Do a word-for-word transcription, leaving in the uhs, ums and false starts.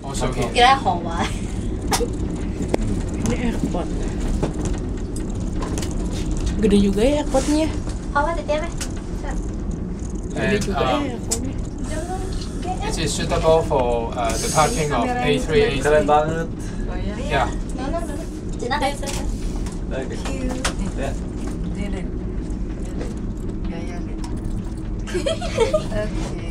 Also good. Kira Hawaii. Ini airport. Gede juga ya airportnya. Hawaii di tiap Gede And juga ya um, airportnya. it is suitable for uh, the parking of A three, A Keren three. banget. Yeah. Cina kan? Oke. Ya. Oke.